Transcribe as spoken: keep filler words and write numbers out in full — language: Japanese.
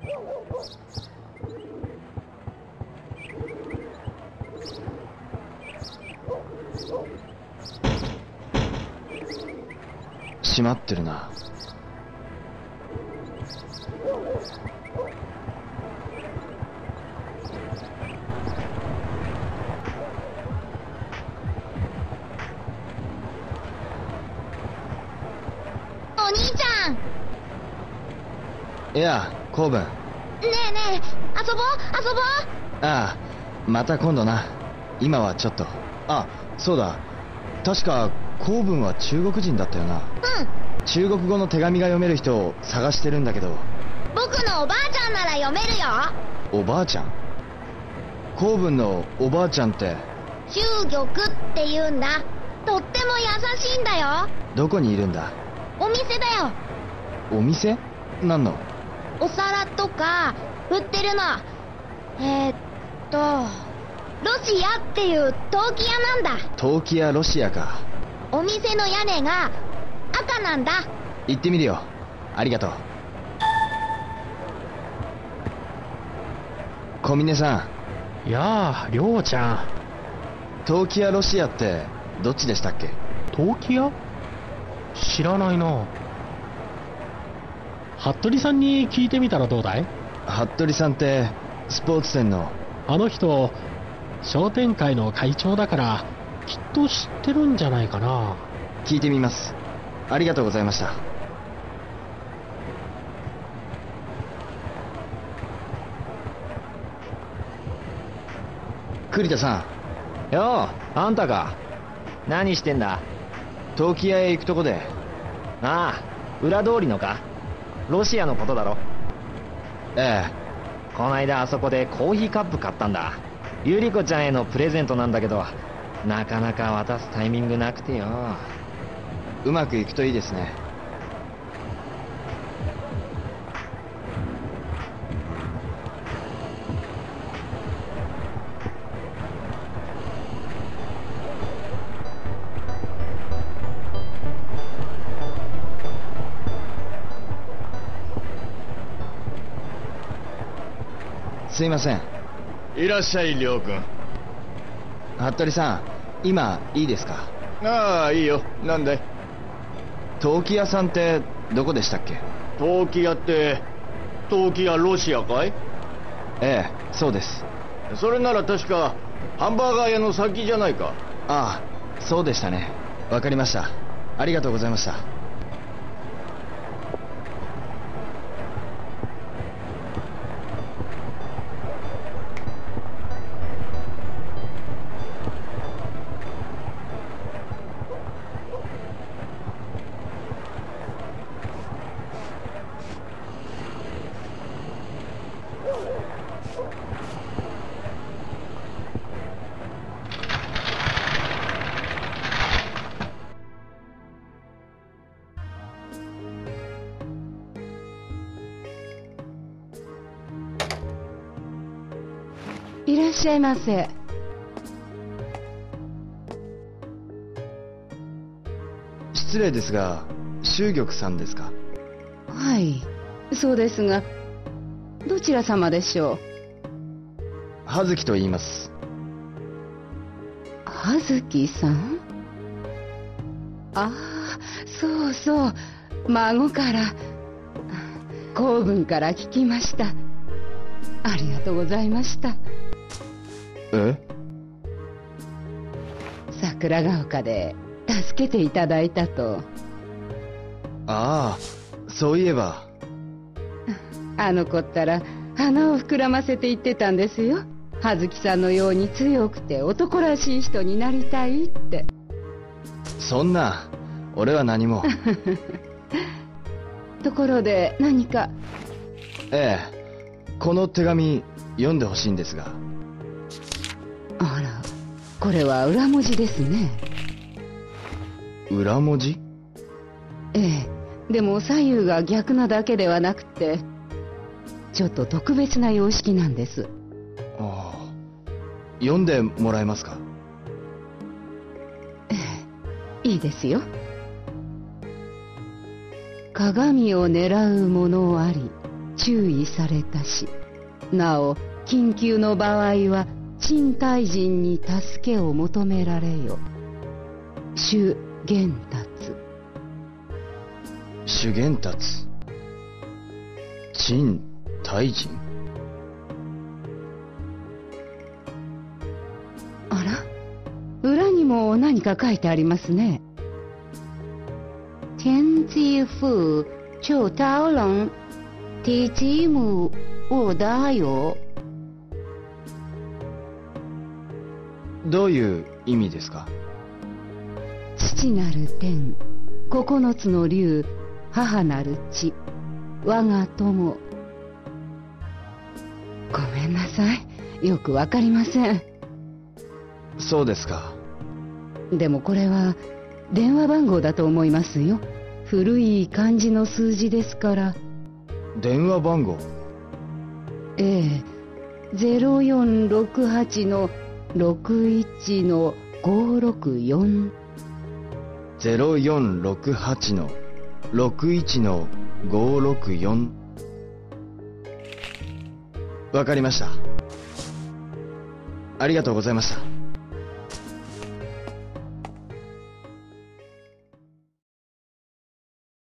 閉まってるな。 お兄ちゃん。 いや、コーブン。ねえねえ、遊ぼう遊ぼう。 ああ、また今度な。今はちょっと。あ、そうだ。確かコーブンは中国人だったよな。 うん。 中国語の手紙が読める人を探してるんだけど。 僕のおばあちゃんなら読めるよ。 おばあちゃん？コーブンのおばあちゃんって？ 中玉って言うんだ。とっても優しいんだよ。 どこにいるんだ？ お店だよ。 お店？何の？ お皿とか売ってるの。えー、っとロシアっていう陶器屋なんだ。 陶器屋ロシアか。 お店の屋根が赤なんだ。 行ってみるよ。ありがとう。小峰さん。やあ、りょうちゃん。 陶器屋ロシアってどっちでしたっけ？ 陶器屋？知らないな。服部さんに聞いてみたらどうだい？ 服部さんってスポーツ店の？ あの人商店会の会長だからきっと知ってるんじゃないかな。 聞いてみます。ありがとうございました。栗田さん。よう、あんたか。何してんだ？ 陶器屋へ行くとこで。 ああ、裏通りのか？ロシアのことだろ？ ええ。 こないだあそこでコーヒーカップ買ったんだ。ゆり子ちゃんへのプレゼントなんだけど、なかなか渡すタイミングなくてよ。 うまくいくといいですね。すいません。 いらっしゃい、りょうくん。 服部さん、今いいですか？ ああ、いいよ。なんだい？ 陶器屋さんってどこでしたっけ？ 陶器屋って陶器屋ロシアかい？ ええ、そうです。 それなら確かハンバーガー屋の先じゃないか。 ああ、そうでしたね。わかりました。ありがとうございました。 いらっしゃいませ。 失礼ですが、秀玉さんですか？ はい、そうですが、どちら様でしょう？ 葉月と言います。 葉月さん？ああ、そうそう、孫から、公文から聞きました。ありがとうございました。 え？ 桜ヶ丘で助けていただいたと。 ああ、そういえば。 あの子ったら鼻を膨らませて言ってたんですよ。葉月さんのように強くて男らしい人になりたいって。 そんな、俺は何も。 ところで何か？ ええ、この手紙読んでほしいんですが。 あら、これは裏文字ですね。 裏文字？ ええ、でも左右が逆なだけではなくて、ちょっと特別な様式なんです。 ああ、読んでもらえますか？ ええ、いいですよ。鏡を狙うものあり、 注意されたし、なお緊急の場合は陳大人に助けを求められよ。朱玄達。 朱玄達、陳大人。 あら、裏にも何か書いてありますね。天机父ço刀龙提吉姆我だよ。 どういう意味ですか？ 父なる天、九つの竜、母なる地、我が友。ごめんなさい、よくわかりません。 そうですか。 でもこれは電話番号だと思いますよ。古い漢字の数字ですから。 電話番号？ ええ、ゼロよんろくはちのろくいちのごろくよん。 ゼロよんろくはちのろくいちのごろくよん。わかりました。ありがとうございました。